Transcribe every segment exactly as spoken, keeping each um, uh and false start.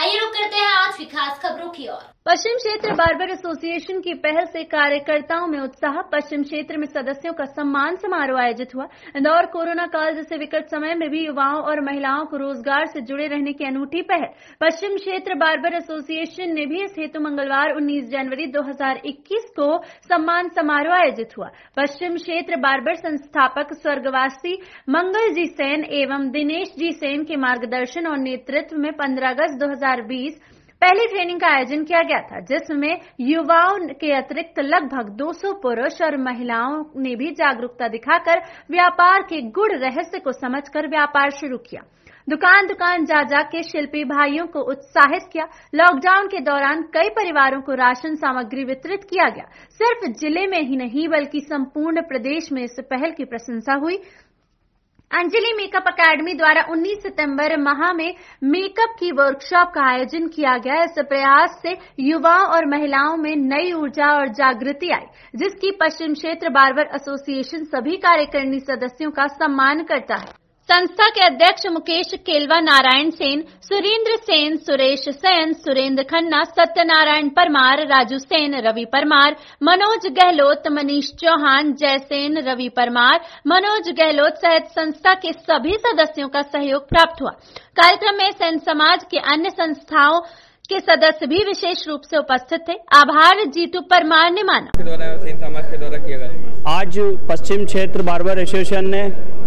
आइए रुक करते हैं आज की खास खबरों की ओर। पश्चिम क्षेत्र बार्बर एसोसिएशन की पहल से कार्यकर्ताओं में उत्साह। पश्चिम क्षेत्र में सदस्यों का सम्मान समारोह आयोजित हुआ। इंदौर कोरोना काल जैसे विकट समय में भी युवाओं और महिलाओं को रोजगार से जुड़े रहने की अनूठी पहल। पश्चिम क्षेत्र बार्बर एसोसिएशन ने भी इस हेतु मंगलवार उन्नीस जनवरी दो हजार इक्कीस को सम्मान समारोह आयोजित हुआ। पश्चिम क्षेत्र बार्बर संस्थापक स्वर्गवासी मंगल जी सेन एवं दिनेश जी सेन के मार्गदर्शन और नेतृत्व में पंद्रह अगस्त दो हजार बीस पहली ट्रेनिंग का आयोजन किया गया था, जिसमें युवाओं के अतिरिक्त लगभग दो सौ पुरुष और महिलाओं ने भी जागरूकता दिखाकर व्यापार के गुड़ रहस्य को समझकर व्यापार शुरू किया। दुकान दुकान जा जा के शिल्पी भाइयों को उत्साहित किया। लॉकडाउन के दौरान कई परिवारों को राशन सामग्री वितरित किया गया। सिर्फ जिले में ही नहीं बल्कि संपूर्ण प्रदेश में इस पहल की प्रशंसा हुई। अंजलि मेकअप एकेडमी द्वारा उन्नीस सितंबर माह में मेकअप की वर्कशॉप का आयोजन किया गया। इस प्रयास से युवाओं और महिलाओं में नई ऊर्जा और जागृति आई, जिसकी पश्चिम क्षेत्र बार्बर एसोसिएशन सभी कार्यकारिणी सदस्यों का सम्मान करता है। संस्था के अध्यक्ष मुकेश केलवा, नारायण सेन, सुरेंद्र सेन, सुरेश सेन, सुरेंद्र खन्ना, सत्यनारायण परमार, राजू सेन, रवि परमार, मनोज गहलोत, मनीष चौहान, जयसेन, रवि परमार, मनोज गहलोत सहित संस्था के सभी सदस्यों का सहयोग प्राप्त हुआ। कार्यक्रम में सेन समाज के अन्य संस्थाओं के सदस्य भी विशेष रूप से उपस्थित थे। आभार जीतू परमार ने माना। सेन समाज के द्वारा किया गया। आज पश्चिम क्षेत्र बार्बर एसोसिएशन ने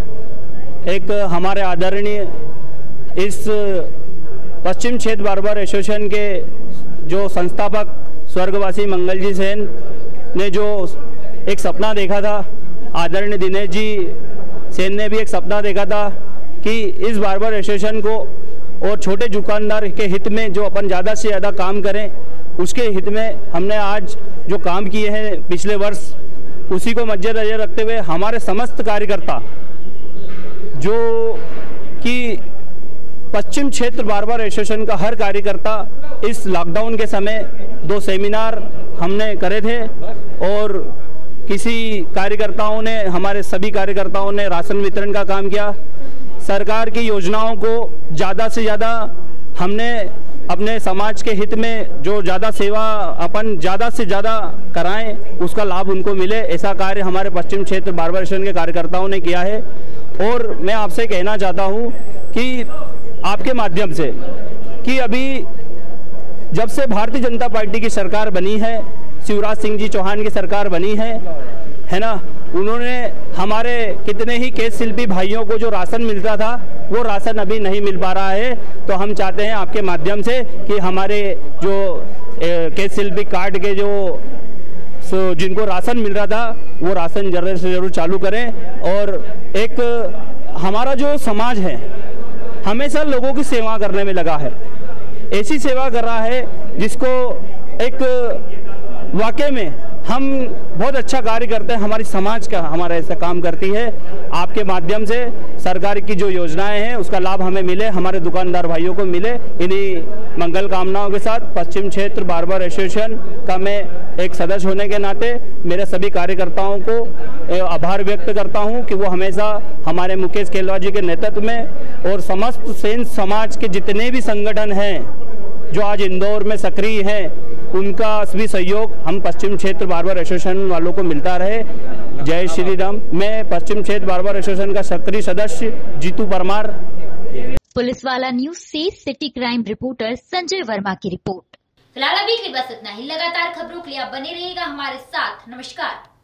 एक हमारे आदरणीय इस पश्चिम क्षेत्र बार्बर एसोसिएशन के जो संस्थापक स्वर्गवासी मंगल जी सेन ने जो एक सपना देखा था, आदरणीय दिनेश जी सेन ने भी एक सपना देखा था कि इस बार्बर एसोसिएशन को और छोटे दुकानदार के हित में जो अपन ज़्यादा से ज़्यादा काम करें, उसके हित में हमने आज जो काम किए हैं पिछले वर्ष, उसी को मद्देनजर रखते हुए हमारे समस्त कार्यकर्ता जो कि पश्चिम क्षेत्र बार्बर एसोसिएशन का हर कार्यकर्ता इस लॉकडाउन के समय दो सेमिनार हमने करे थे और किसी कार्यकर्ताओं ने हमारे सभी कार्यकर्ताओं ने राशन वितरण का काम किया। सरकार की योजनाओं को ज़्यादा से ज़्यादा हमने अपने समाज के हित में जो ज़्यादा सेवा अपन ज़्यादा से ज़्यादा कराएं, उसका लाभ उनको मिले, ऐसा कार्य हमारे पश्चिम क्षेत्र बार्बर एसोसिएशन के कार्यकर्ताओं ने किया है। और मैं आपसे कहना चाहता हूं कि आपके माध्यम से कि अभी जब से भारतीय जनता पार्टी की सरकार बनी है, शिवराज सिंह जी चौहान की सरकार बनी है है ना, उन्होंने हमारे कितने ही केस शिल्पी भाइयों को जो राशन मिलता था वो राशन अभी नहीं मिल पा रहा है। तो हम चाहते हैं आपके माध्यम से कि हमारे जो केस शिल्पी कार्ड के जो सो जिनको राशन मिल रहा था वो राशन जरूर से जरूर चालू करें। और एक हमारा जो समाज है हमेशा लोगों की सेवा करने में लगा है, ऐसी सेवा कर रहा है जिसको एक वाकई में हम बहुत अच्छा कार्य करते हैं। हमारी समाज का हमारा ऐसा काम करती है। आपके माध्यम से सरकार की जो योजनाएं हैं उसका लाभ हमें मिले, हमारे दुकानदार भाइयों को मिले। इन्हीं मंगल कामनाओं के साथ पश्चिम क्षेत्र बार्बर एसोसिएशन का मैं एक सदस्य होने के नाते मेरे सभी कार्यकर्ताओं को आभार व्यक्त करता हूं कि वो हमेशा हमारे मुकेश केलवा जी के नेतृत्व में और समस्त सेन समाज के जितने भी संगठन हैं जो आज इंदौर में सक्रिय हैं, उनका भी सहयोग हम पश्चिम क्षेत्र बार्बर एसोसिएशन वालों को मिलता रहे। जय श्री राम। मैं पश्चिम क्षेत्र बार्बर एसोसिएशन का सक्रिय सदस्य जीतू परमार। पुलिस वाला न्यूज से city crime reporter Sanjay Verma की रिपोर्ट। फिलहाल अभी के लिए बस इतना ही। लगातार खबरों के लिए आप बने रहिएगा हमारे साथ। नमस्कार।